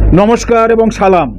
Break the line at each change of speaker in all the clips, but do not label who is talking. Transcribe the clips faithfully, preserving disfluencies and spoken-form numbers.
नमस्कार एवं सालाम।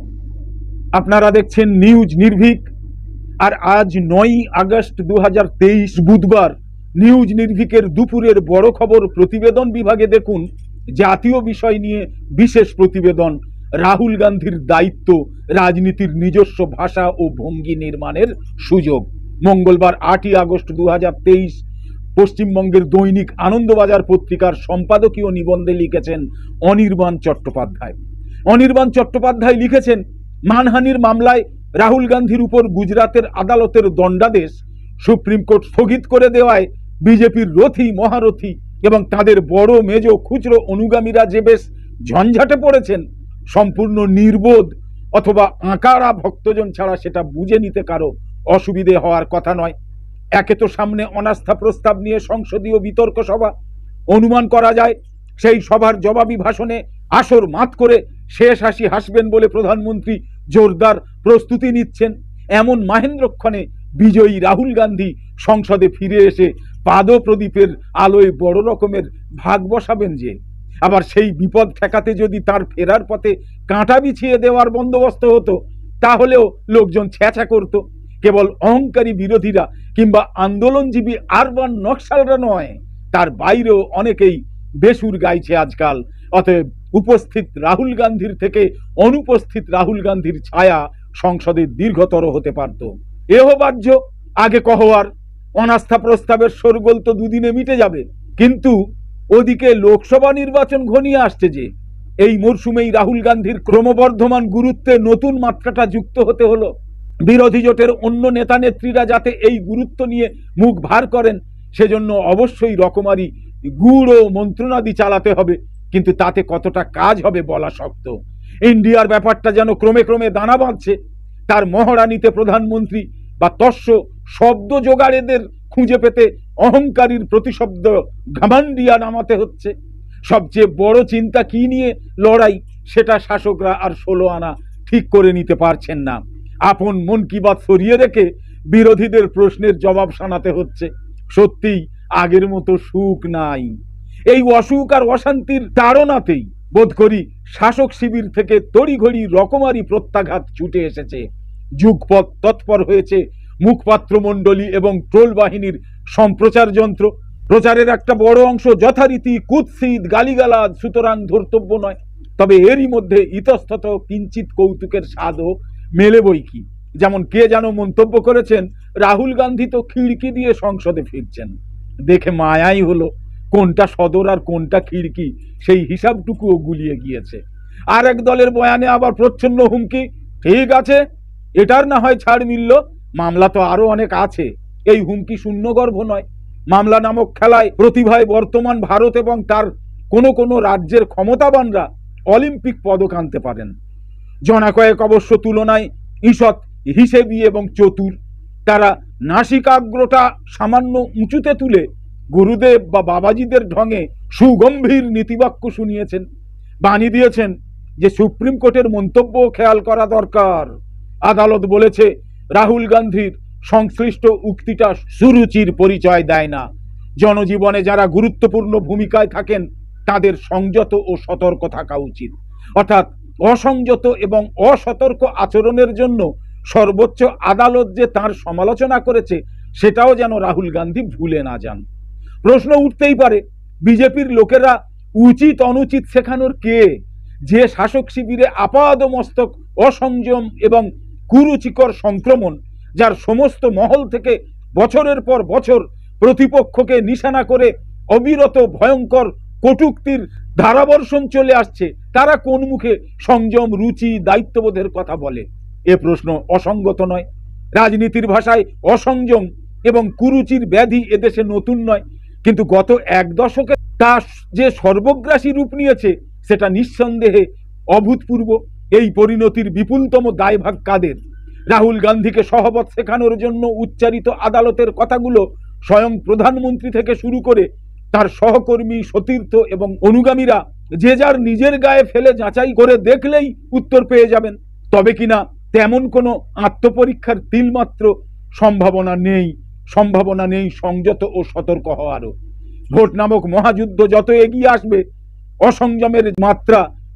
आपनारा देखছেন নিউজ নির্ভীক। আর আজ নয় আগস্ট दो हज़ार तेईस বুধবার নিউজ নির্ভীকের দুপুরের বড় খবর প্রতিবেদন বিভাগে দেখুন জাতীয় বিষয় নিয়ে বিশেষ প্রতিবেদন। রাহুল গান্ধীর দায়িত্ব, রাজনীতির নিজস্ব ভাষা ও ভঙ্গি নির্মাণের সুযোগ। মঙ্গলবার আটই আগস্ট दो हज़ार तेईस পশ্চিমবঙ্গের দৈনিক আনন্দবাজার পত্রিকার সম্পাদকীয় নিবন্ধে লিখেছেন অনির্বাণ চট্টোপাধ্যায়। অনির্বাণ চট্টোপাধ্যায় লিখেছেন, মানহানির মামলায় রাহুল গান্ধীর উপর গুজরাতের আদালতের দণ্ডাদেশ সুপ্রিম কোর্ট স্থগিত করে দেওয়ায় বিজেপির রথী মহারথী এবং তাদের বড় মেজ খুচরো অনুগামীরা যে বেশ ঝঞ্ঝাটে পড়েছেন, সম্পূর্ণ নির্বোধ অথবা আঁকাড়া ভক্তজন ছাড়া সেটা বুঝে নিতে কারো অসুবিধে হওয়ার কথা নয়। একে তো সামনে অনাস্থা প্রস্তাব নিয়ে সংসদীয় বিতর্ক সভা, অনুমান করা যায় সেই সভার জবাবি ভাষণে আসর মাত করে শেষ হাসি হাসবেন বলে প্রধানমন্ত্রী জোরদার প্রস্তুতি নিচ্ছেন। এমন মাহেন্দ্রক্ষণে বিজয়ী রাহুল গান্ধী সংসদে ফিরে এসে পাদপ্রদীপের আলোয় বড় রকমের ভাগ বসাবেন যে। আবার সেই বিপদ ঠেকাতে যদি তার ফেরার পথে কাঁটা বিছিয়ে দেওয়ার বন্দোবস্ত হতো, তাহলেও লোকজন ছ্যাঁচা করত। কেবল অহংকারী বিরোধীরা কিংবা আন্দোলনজীবী আরবান নকশালরা নয়, তার বাইরেও অনেকেই বেসুর গাইছে আজকাল। অতএব উপস্থিত রাহুল গান্ধীর থেকে অনুপস্থিত রাহুল গান্ধীর ছায়া সংসদে দীর্ঘতর হতে পারত। এহ বাহ্য, আগে কহোয়ার অনাস্থা প্রস্তাবের শোরগোল তো দুদিনে মিটে যাবে, কিন্তু ওদিকে লোকসভা নির্বাচন ঘনিয়ে আসছে যে। এই মরশুমেই রাহুল গান্ধীর ক্রমবর্ধমান গুরুত্বে নতুন মাত্রাটা যুক্ত হতে হলো। বিরোধী জোটের অন্য নেতা নেত্রীরা যাতে এই গুরুত্ব নিয়ে মুখ ভার করেন, সেজন্য অবশ্যই রকমারি গুড় ও মন্ত্রণাদি চালাতে হবে, কিন্তু তাতে কতটা কাজ হবে বলা শক্ত। ইন্ডিয়ার ব্যাপারটা যেন ক্রমে ক্রমে দানা বাঁধছে। তার মহড়া নিতে প্রধানমন্ত্রী বা তস্য শব্দ জোগাড়েদের খুঁজে পেতে অহংকারীর প্রতিশব্দ ঘামান্ডিয়া নামাতে হচ্ছে। সবচেয়ে বড় চিন্তা কি নিয়ে লড়াই, সেটা শাসকরা আর ষোলো আনা ঠিক করে নিতে পারছেন না। আপন মন কি বাত সরিয়ে রেখে বিরোধীদের প্রশ্নের জবাব শোনাতে হচ্ছে। সত্যিই আগের মতো সুখ নাই। এই অসুখ আর অশান্তির তাড়নাতেই বোধ করি শাসক শিবির থেকে তড়িঘড়ি রকমারি প্রত্যাঘাত ছুটে এসেছে। যুগপৎ তৎপর হয়েছে মুখপাত্র মণ্ডলী এবং ট্রোল বাহিনীর সম্প্রচার যন্ত্র। প্রচারের একটা বড় অংশ যথারীতি কুৎসিত গালিগালাজ, সুতরাং ধর্তব্য নয়। তবে এরই মধ্যে ইতস্তত কিঞ্চিত কৌতুকের স্বাদও মেলে বই কি। যেমন কে যেন মন্তব্য করেছেন, রাহুল গান্ধী তো খিড়কি দিয়ে সংসদে ফিরছেন। দেখে মায়াই হলো, কোনটা সদর আর কোনটা খিড়কি সেই হিসাবটুকুও গুলিয়ে গিয়েছে। আর এক দলের বয়ানে আবার প্রচ্ছন্ন হুমকি, ঠিক আছে এটার না হয় ছাড় মিলল, মামলা তো আরো অনেক আছে। এই হুমকি শূন্যগর্ভ নয়। মামলা নামক খেলায় প্রতিভায় বর্তমান ভারত এবং তার কোনো কোনো রাজ্যের ক্ষমতাবানরা অলিম্পিক পদক আনতে পারেন। জনা কয়েক অবশ্য তুলনায় ঈষৎ হিসেবি এবং চতুর। তারা নাসিকাগ্রটা সামান্য উঁচুতে তুলে গুরুদেব বা বাবাজিদের ঢঙে সুগম্ভীর নীতিবাক্য শুনিয়েছেন। বাণী দিয়েছেন যে সুপ্রিম কোর্টের মন্তব্য খেয়াল করা দরকার। আদালত বলেছে রাহুল গান্ধীর সংশ্লিষ্ট উক্তিটা সুরুচির পরিচয় দেয় না। জনজীবনে যারা গুরুত্বপূর্ণ ভূমিকায় থাকেন তাদের সংযত ও সতর্ক থাকা উচিত। অর্থাৎ অসংযত এবং অসতর্ক আচরণের জন্য সর্বোচ্চ আদালত যে তার সমালোচনা করেছে, সেটাও যেন রাহুল গান্ধী ভুলে না যান। প্রশ্ন উঠতেই পারে, বিজেপির লোকেরা উচিত অনুচিত শেখানোর কে? যে শাসক শিবিরে আপাদ মস্তক অসংযম এবং কুরুচিকর সংক্রমণ, যার সমস্ত মহল থেকে বছরের পর বছর প্রতিপক্ষকে নিশানা করে অবিরত ভয়ঙ্কর কটূক্তির ধারাবর্ষণ চলে আসছে, তারা কোন মুখে সংযম, রুচি, দায়িত্ববোধের কথা বলে? এ প্রশ্ন অসঙ্গত নয়। রাজনীতির ভাষায় অসংযম এবং কুরুচির ব্যাধি এদেশে নতুন নয়, কিন্তু গত এক দশকে তা যে সর্বগ্রাসী রূপ নিয়েছে সেটা নিঃসন্দেহে অভূতপূর্ব। এই পরিণতির বিপুলতম দায়ভাগ কাদের? রাহুল গান্ধীকে সহবত শেখানোর জন্য উচ্চারিত আদালতের কথাগুলো স্বয়ং প্রধানমন্ত্রী থেকে শুরু করে তার সহকর্মী, সতীর্থ এবং অনুগামীরা যে যার নিজের গায়ে ফেলে যাচাই করে দেখলেই উত্তর পেয়ে যাবেন। তবে কিনা তেমন কোনো আত্মপরীক্ষার তিলমাত্র সম্ভাবনা নেই। সম্ভাবনা নেই সংযত ও সতর্ক হওয়ারও। ভোট নামক মহাযুদ্ধ যত এগিয়ে আসবে, অসংযমের মাত্রা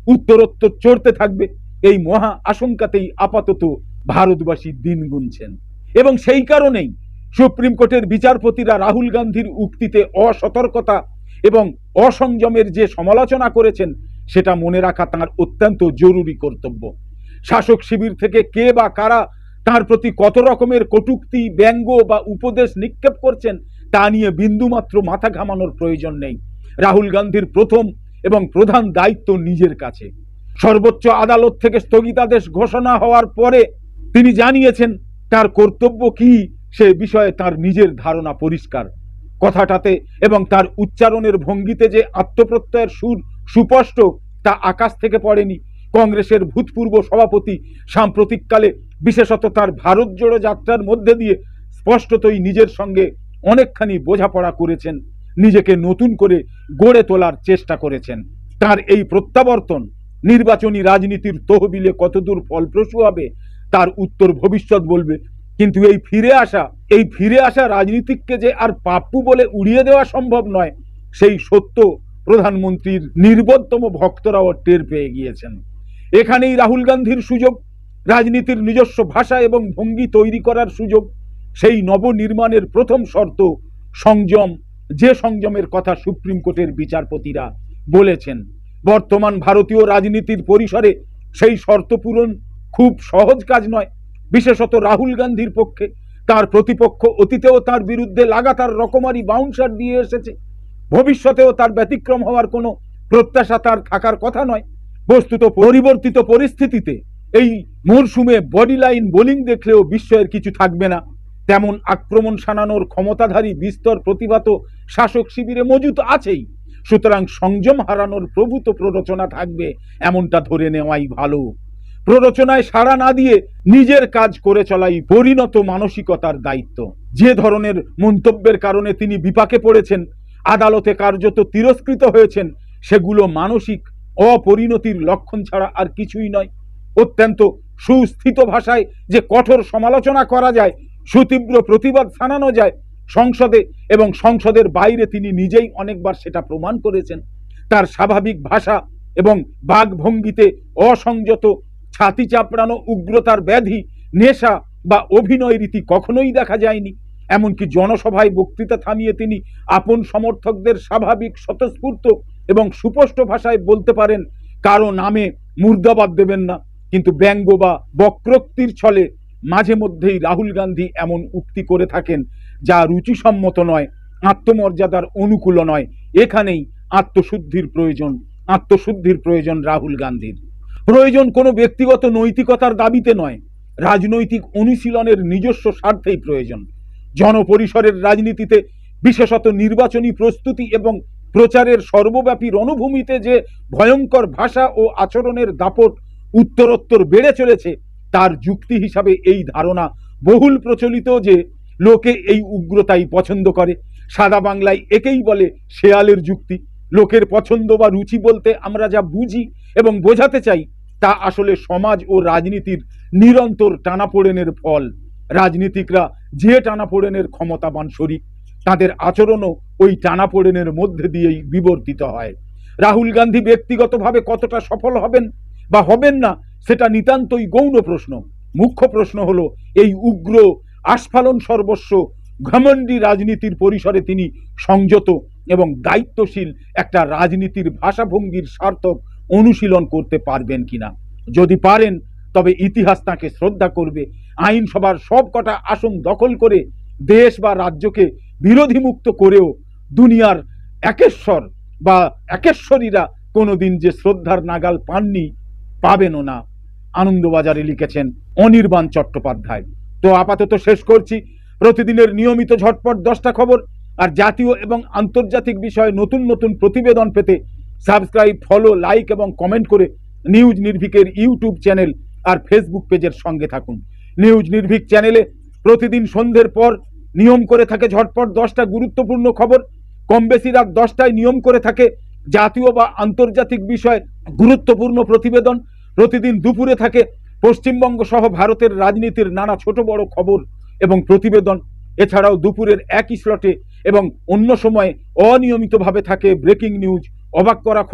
উত্তরোত্তর চড়তে থাকবে, এই মহা আশঙ্কাতেই আপাতত ভারতবাসী দিন গুনছেন। এবং সেই কারণেই সুপ্রিম কোর্টের বিচারপতিরা রাহুল গান্ধীর উক্তিতে অসতর্কতা এবং অসংযমের যে সমালোচনা করেছেন সেটা মনে রাখা তাঁর অত্যন্ত জরুরি কর্তব্য। শাসক শিবির থেকে কে বা কারা তার প্রতি কত রকমের কটূক্তি, ব্যঙ্গ বা উপদেশ নিক্ষেপ করছেন তা নিয়ে বিন্দুমাত্র মাথা ঘামানোর প্রয়োজন নেই। রাহুল গান্ধীর প্রথম এবং প্রধান দায়িত্ব নিজের কাছে। সর্বোচ্চ আদালত থেকে স্থগিতাদেশ ঘোষণা হওয়ার পরে তিনি জানিয়েছেন তার কর্তব্য কি সে বিষয়ে তার নিজের ধারণা পরিষ্কার। কথাটাতে এবং তার উচ্চারণের ভঙ্গিতে যে আত্মপ্রত্যয়ের সুর সুস্পষ্ট তা আকাশ থেকে পড়েনি। কংগ্রেসের ভূতপূর্ব সভাপতি সাম্প্রতিককালে বিশেষত তার ভারত জোড়ো যাত্রার মধ্যে দিয়ে স্পষ্টতই নিজের সঙ্গে অনেকখানি বোঝাপড়া করেছেন, নিজেকে নতুন করে গড়ে তোলার চেষ্টা করেছেন। তার এই প্রত্যাবর্তন নির্বাচনী রাজনীতির তহবিলে কতদূর ফলপ্রসূ হবে তার উত্তর ভবিষ্যৎ বলবে। কিন্তু এই ফিরে আসা এই ফিরে আসা রাজনীতিককে যে আর পাপ্পু বলে উড়িয়ে দেওয়া সম্ভব নয় সেই সত্য প্রধানমন্ত্রীর নির্বোধতম ভক্তরাও টের পেয়ে গিয়েছেন। এখানেই রাহুল গান্ধীর সুযোগ, রাজনীতির নিজস্ব ভাষা এবং ভঙ্গি তৈরি করার সুযোগ। সেই নবনির্মাণের প্রথম শর্ত সংযম, যে সংযমের কথা সুপ্রিম কোর্টের বিচারপতিরা বলেছেন। বর্তমান ভারতীয় রাজনীতির পরিসরে সেই শর্ত পূরণ খুব সহজ কাজ নয়, বিশেষত রাহুল গান্ধীর পক্ষে। তার প্রতিপক্ষ অতীতেও তার বিরুদ্ধে লাগাতার রকমারি বাউন্সার দিয়ে এসেছে, ভবিষ্যতেও তার ব্যতিক্রম হওয়ার কোনো প্রত্যাশা তার থাকার কথা নয়। বস্তুত পরিবর্তিত পরিস্থিতিতে এই মরশুমে বডি লাইন বোলিং দেখলেও বিস্ময়ের কিছু থাকবে না। তেমন আক্রমণ শানানোর ক্ষমতাধারী বিস্তর প্রতিভা তো শাসক শিবিরে মজুত আছেই। সুতরাং সংযম হারানোর প্রভূত প্ররোচনা থাকবে এমনটা ধরে নেওয়াই ভালো। প্ররোচনায় সাড়া না দিয়ে নিজের কাজ করে চলাই পরিণত মানসিকতার দায়িত্ব। যে ধরনের মন্তব্যের কারণে তিনি বিপাকে পড়েছেন, আদালতে কার্যত তিরস্কৃত হয়েছেন, সেগুলো মানসিক অপরিণতির লক্ষণ ছাড়া আর কিছুই নয়। অত্যন্ত সুস্থিত ভাষায় যে কঠোর সমালোচনা করা যায়, সুতীব্র প্রতিবাদ জানানো যায়, সংসদে এবং সংসদের বাইরে তিনি নিজেই অনেকবার সেটা প্রমাণ করেছেন। তার স্বাভাবিক ভাষা এবং বাকভঙ্গিতে অসংযত, ছাতি চাপড়ানো উগ্রতার ব্যাধি, নেশা বা অভিনয় রীতি কখনোই দেখা যায়নি। এমনকি জনসভায় বক্তৃতা থামিয়ে তিনি আপন সমর্থকদের স্বাভাবিক, স্বতঃস্ফূর্ত এবং সুস্পষ্ট ভাষায় বলতে পারেন কারো নামে মুর্দাবাদ দেবেন না। কিন্তু ব্যঙ্গ বা বক্রোক্তির ছলে মাঝে মধ্যেই রাহুল গান্ধী এমন উক্তি করে থাকেন যা রুচিসম্মত নয়, আত্মমর্যাদার অনুকূল নয়। এখানেই আত্মশুদ্ধির প্রয়োজন। আত্মশুদ্ধির প্রয়োজন রাহুল গান্ধীর। প্রয়োজন কোনো ব্যক্তিগত নৈতিকতার দাবিতে নয়, রাজনৈতিক অনুশীলনের নিজস্ব স্বার্থেই প্রয়োজন। জনপরিসরের রাজনীতিতে, বিশেষত নির্বাচনী প্রস্তুতি এবং প্রচারের সর্বব্যাপী রণভূমিতে যে ভয়ঙ্কর ভাষা ও আচরণের দাপট উত্তরোত্তর বেড়ে চলেছে, তার যুক্তি হিসাবে এই ধারণা বহুল প্রচলিত যে লোকে এই উগ্রতাই পছন্দ করে। সাদা বাংলায় একেই বলে শেয়ালের যুক্তি। লোকের পছন্দ বা রুচি বলতে আমরা যা বুঝি এবং বোঝাতে চাই তা আসলে সমাজ ও রাজনীতির নিরন্তর টানাপোড়েনের ফল। রাজনীতিকরা যে টানাপোড়েনের ক্ষমতাবান শরিক, তাদের আচরণও ওই টানাপোড়েনের মধ্যে দিয়েই বিবর্তিত হয়। রাহুল গান্ধী ব্যক্তিগতভাবে কতটা সফল হবেন বা হবেন না সেটা নিতান্তই গৌণ প্রশ্ন। মুখ্য প্রশ্ন হলো এই উগ্র, আস্ফালন সর্বস্ব, ঘমণ্ডী রাজনীতির পরিসরে তিনি সংযত এবং দায়িত্বশীল একটা রাজনীতির ভাষাভঙ্গির সার্থক অনুশীলন করতে পারবেন কিনা। যদি পারেন তবে ইতিহাস তাকে শ্রদ্ধা করবে। আইনসভার সব কটা আসন দখল করে দেশ বা রাজ্যকে বিরোধীমুক্ত করেও দুনিয়ার একেশ্বর বা একেশ্বরীরা কোনোদিন যে শ্রদ্ধার নাগাল পাননি, পাবেনও না। আনন্দবাজারে লিখেছেন অনির্বাণ চট্টোপাধ্যায়। তো আপাতত শেষ করছি। প্রতিদিনের নিয়মিত ঝটপট দশটা খবর আর জাতীয় এবং আন্তর্জাতিক বিষয়ে নতুন নতুন প্রতিবেদন পেতে সাবস্ক্রাইব, ফলো, লাইক এবং কমেন্ট করে নিউজ নির্ভিকের ইউটিউব চ্যানেল আর ফেসবুক পেজের সঙ্গে থাকুন। নিউজ নির্ভিক চ্যানেলে প্রতিদিন সন্ধ্যের পর নিয়ম করে থাকে ঝটপট দশটা গুরুত্বপূর্ণ খবর। কম বেশি রাত দশটায় নিয়ম করে থাকে জাতীয় বা আন্তর্জাতিক বিষয়ে গুরুত্বপূর্ণ প্রতিবেদন। প্রতিদিন দুপুরে থাকে পশ্চিমবঙ্গ সহ ভারতের রাজনীতির নানা ছোট বড় খবর এবং প্রতিবেদন। এছাড়াও দুপুরের একই স্লটে এবং অন্য সময়ে অনিয়মিতভাবে থাকে ব্রেকিং নিউজ, অবাক করা খবর,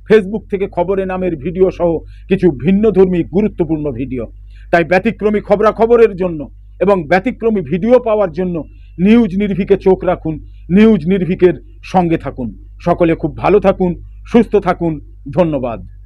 ফেসবুক থেকে খবরে নামের ভিডিও সহ কিছু ভিন্নধর্মী গুরুত্বপূর্ণ ভিডিও। তাই ব্যতিক্রমী খবরাখবরের জন্য এবং ব্যতিক্রমী ভিডিও পাওয়ার জন্য নিউজ নির্ভীকে চোখ রাখুন, নিউজ নির্ভীকের সঙ্গে থাকুন। সকলে খুব ভালো থাকুন, সুস্থ থাকুন। ধন্যবাদ।